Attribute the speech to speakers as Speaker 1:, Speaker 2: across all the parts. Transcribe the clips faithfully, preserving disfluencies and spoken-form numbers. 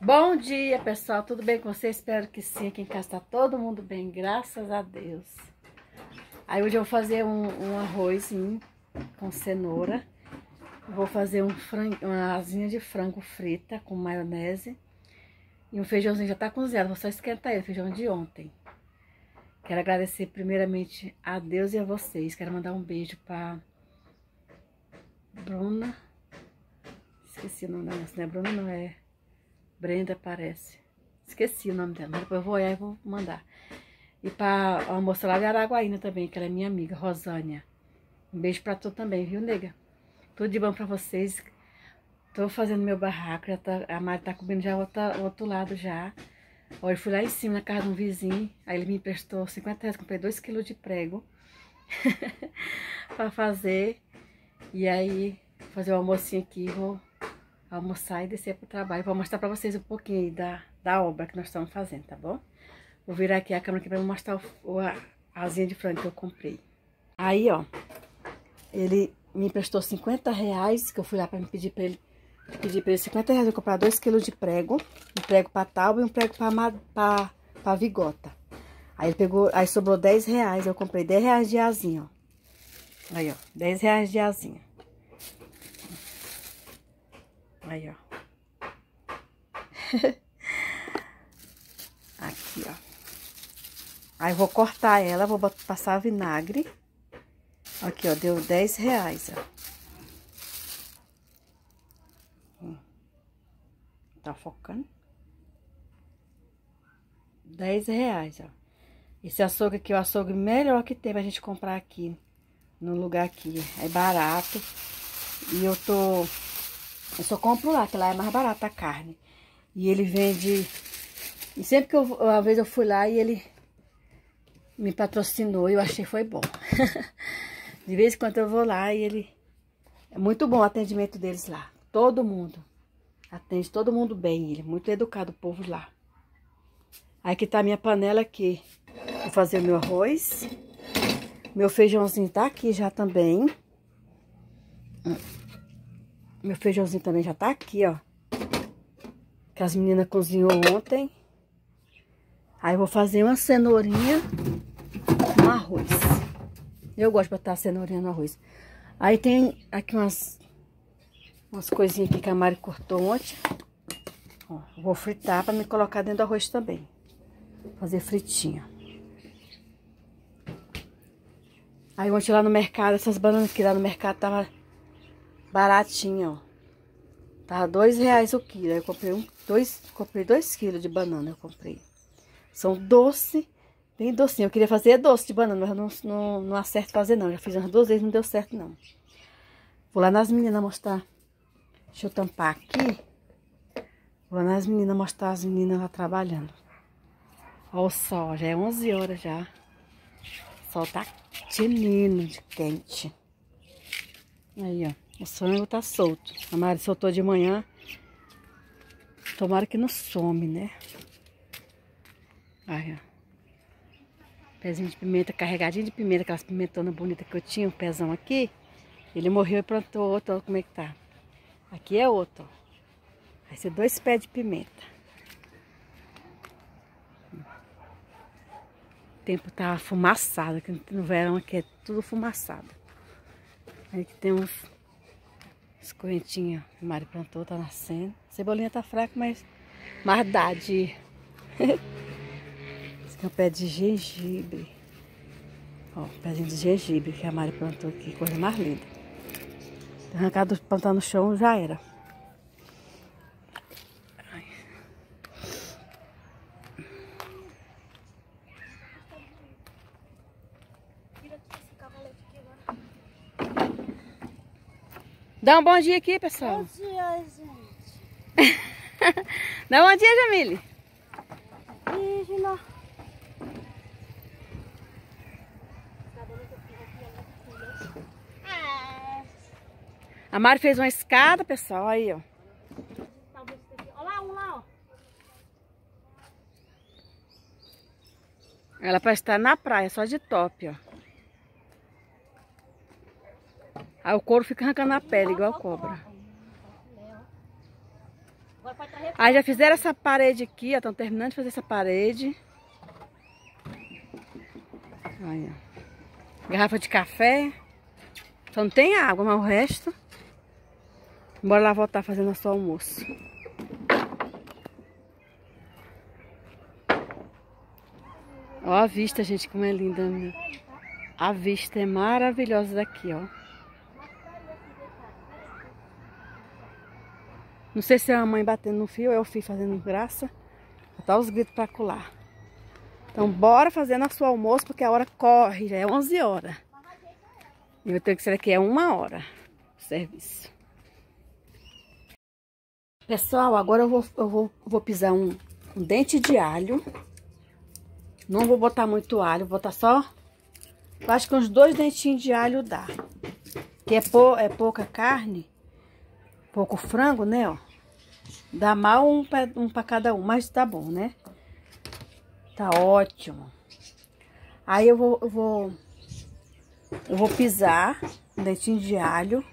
Speaker 1: Bom dia, pessoal, tudo bem com vocês? Espero que sim, aqui em casa tá todo mundo bem, graças a Deus. Aí hoje eu vou fazer um, um arrozinho com cenoura. Vou fazer um frango, uma asinha de frango frita com maionese. E um feijãozinho já tá cozinhado, vou só esquentar ele, feijão de ontem. Quero agradecer primeiramente a Deus e a vocês. Quero mandar um beijo pra Bruna. Esqueci o nome dela, não é Bruna, não é... Brenda, parece. Esqueci o nome dela, mas depois eu vou olhar e vou mandar. E pra almoçar lá de Araguaína também, que ela é minha amiga, Rosânia. Um beijo pra tu também, viu, nega? Tudo de bom pra vocês. Tô fazendo meu barraco, já tá, a Mari tá cobrindo já o outro, outro lado já. Olha, eu fui lá em cima na casa de um vizinho, aí ele me emprestou cinquenta reais, comprei dois quilos de prego pra fazer. E aí, fazer o almocinho aqui, vou almoçar e descer pro trabalho. Vou mostrar pra vocês um pouquinho aí da, da obra que nós estamos fazendo, tá bom? Vou virar aqui a câmera aqui pra mostrar o, o, a asinha de frango que eu comprei. Aí, ó, ele me emprestou cinquenta reais, que eu fui lá pra me pedir pra ele, pedir pra ele cinquenta reais, eu comprar dois quilos de prego, um prego pra tábua e um prego pra, pra, pra vigota. Aí ele pegou, aí sobrou dez reais, eu comprei dez reais de asinha, ó. Aí, ó, dez reais de asinha. Aí, ó. Aqui, ó. Aí vou cortar ela, vou botar, passar vinagre. Aqui, ó, deu dez reais, ó. Tá focando? dez reais, ó. Esse açougue aqui é o açougue melhor que tem pra gente comprar aqui, no lugar aqui. É barato. E eu tô... Eu só compro lá, que lá é mais barata a carne. E ele vende... E sempre que eu... Uma vez eu fui lá e ele me patrocinou e eu achei que foi bom. De vez em quando eu vou lá e ele... É muito bom o atendimento deles lá. Todo mundo. Atende todo mundo bem. Ele é muito educado, o povo lá. Aí aqui tá a minha panela aqui. Vou fazer o meu arroz. Meu feijãozinho tá aqui já também. Meu feijãozinho também já tá aqui, ó. Que as meninas cozinhou ontem. Aí eu vou fazer uma cenourinha no arroz. Eu gosto de botar a cenourinha no arroz. Aí tem aqui umas, umas coisinhas aqui que a Mari cortou ontem. Ó, vou fritar pra me colocar dentro do arroz também. Fazer fritinha. Aí ontem lá no mercado, essas bananas aqui lá no mercado tava baratinha, ó. Tava dois reais o quilo. Aí eu comprei um, dois, comprei dois quilos de banana, eu comprei. São doce, bem docinho. Eu queria fazer doce de banana, mas eu não, não, não acerto fazer não. Já fiz umas duas vezes, não deu certo não. Vou lá nas meninas mostrar. Deixa eu tampar aqui. Vou lá nas meninas mostrar as meninas lá trabalhando. Olha o sol, já é onze horas já. O sol tá tinindo de quente. Aí, ó. O frango tá solto. A Mari soltou de manhã. Tomara que não some, né? Aí, ó. Pezinho de pimenta, carregadinho de pimenta. Aquelas pimentonas bonitas que eu tinha, um pezão aqui. Ele morreu e plantou outro, olha como é que tá. Aqui é outro, ó. Vai ser dois pés de pimenta. O tempo tá fumaçado, aqui no verão aqui é tudo fumaçado. Aí aqui tem uns... As correntinhas que a Mari plantou, tá nascendo. A cebolinha tá fraca, mas... Mas dá de... Esse aqui é um pé de gengibre. Ó, um pezinho de gengibre que a Mari plantou aqui. Coisa mais linda. Arrancado, plantar no chão, já era. Ai. Dá um bom dia aqui, pessoal.
Speaker 2: Bom dia, gente.
Speaker 1: Dá um bom dia, Jamile.
Speaker 2: Regina.
Speaker 1: A Mari fez uma escada, pessoal, aí, ó.
Speaker 2: Olha lá, um lá, ó.
Speaker 1: Ela parece estar na praia, só de top, ó. Aí o couro fica arrancando a pele, igual a cobra. Aí já fizeram essa parede aqui, ó. Estão terminando de fazer essa parede. Olha. Garrafa de café. Só não tem água, mas o resto... Bora lá voltar fazendo nosso almoço. Ó a vista, gente, como é linda. Né? A vista é maravilhosa daqui, ó. Não sei se é a mãe batendo no fio ou é o fio fazendo graça. Tá os gritos pra colar. Então bora fazer nosso almoço, porque a hora corre, já é onze horas. E eu tenho que ser aqui é uma hora o serviço. Pessoal, agora eu vou, eu vou, vou pisar um, um dente de alho. Não vou botar muito alho, vou botar só... Eu acho que uns dois dentinhos de alho dá. Que é, pou, é pouca carne, pouco frango, né, ó. Dá mal um pra, um pra cada um, mas tá bom, né? Tá ótimo. Aí eu vou, eu vou... Eu vou pisar um dentinho de alho.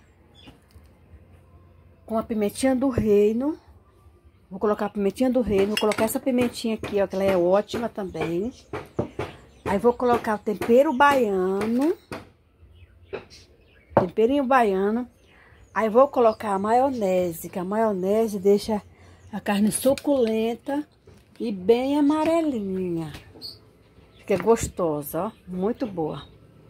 Speaker 1: Com a pimentinha do reino. Vou colocar a pimentinha do reino. Vou colocar essa pimentinha aqui, ó, que ela é ótima também. Aí vou colocar o tempero baiano. Temperinho baiano. Aí vou colocar a maionese, que a maionese deixa a carne suculenta e bem amarelinha. Fica gostosa, ó. Muito boa.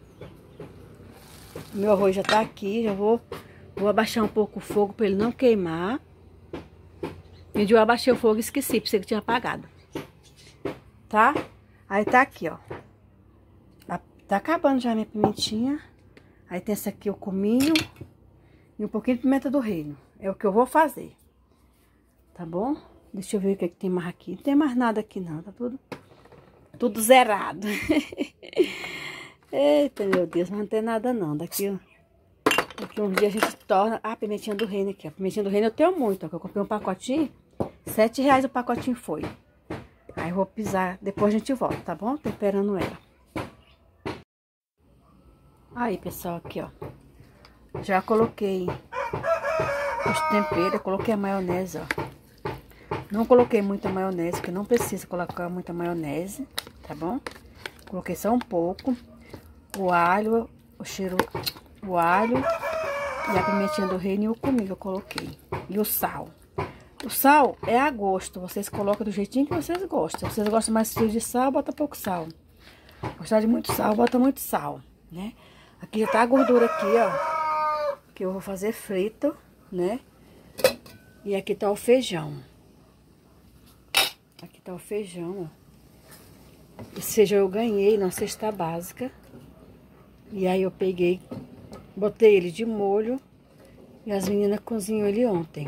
Speaker 1: Meu arroz já tá aqui, já vou... Vou abaixar um pouco o fogo para ele não queimar. E eu abaixei o fogo e esqueci, pensei que tinha apagado. Tá? Aí tá aqui, ó. Tá acabando já a minha pimentinha. Aí tem essa aqui, o cominho. E um pouquinho de pimenta do reino. É o que eu vou fazer. Tá bom? Deixa eu ver o que, é que tem mais aqui. Não tem mais nada aqui não, tá tudo... Tudo zerado. Eita, meu Deus, mas não tem nada não. Daqui, ó. Daqui uns dias a gente torna... Ah, a pimentinha do reino aqui, ó. A pimentinha do reino eu tenho muito, ó. Que eu comprei um pacotinho. Sete reais o pacotinho foi. Aí eu vou pisar. Depois a gente volta, tá bom? Temperando ela. Aí, pessoal, aqui, ó. Já coloquei os temperos. Eu coloquei a maionese, ó. Não coloquei muita maionese, porque não precisa colocar muita maionese, tá bom? Coloquei só um pouco. O alho, o cheiro... O alho e a pimentinha do reino e o cominho eu coloquei. E o sal. O sal é a gosto. Vocês colocam do jeitinho que vocês gostam. Se vocês gostam mais de sal, bota pouco sal. Gostar de muito sal, bota muito sal, né? Aqui já tá a gordura aqui, ó. Que eu vou fazer frito, né? E aqui tá o feijão. Aqui tá o feijão, ó. Esse feijão eu ganhei na cesta básica. E aí eu peguei... Botei ele de molho e as meninas cozinham ele ontem.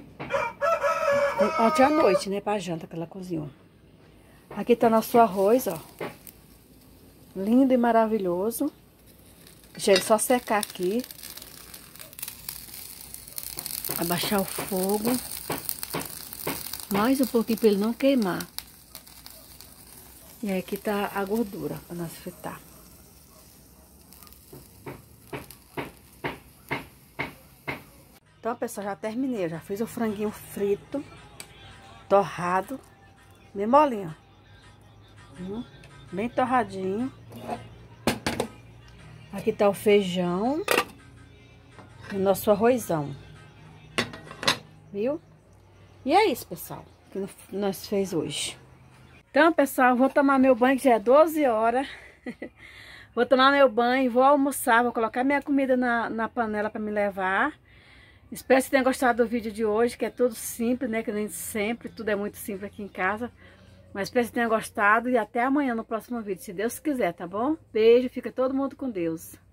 Speaker 1: Ontem à noite, né? Pra janta que ela cozinhou. Aqui tá nosso arroz, ó. Lindo e maravilhoso. Deixa ele só secar aqui. Abaixar o fogo. Mais um pouquinho pra ele não queimar. E aí aqui tá a gordura pra nós fritar. Então, pessoal, já terminei. Eu já fiz o franguinho frito, torrado, bem molinho. Hum, bem torradinho. Aqui tá o feijão e o nosso arrozão. Viu? E é isso, pessoal, que nós fez hoje. Então, pessoal, vou tomar meu banho, que já é doze horas. Vou tomar meu banho, vou almoçar, vou colocar minha comida na, na panela para me levar. Espero que tenham gostado do vídeo de hoje, que é tudo simples, né? Que nem sempre, tudo é muito simples aqui em casa. Mas espero que tenham gostado e até amanhã no próximo vídeo, se Deus quiser, tá bom? Beijo, fica todo mundo com Deus.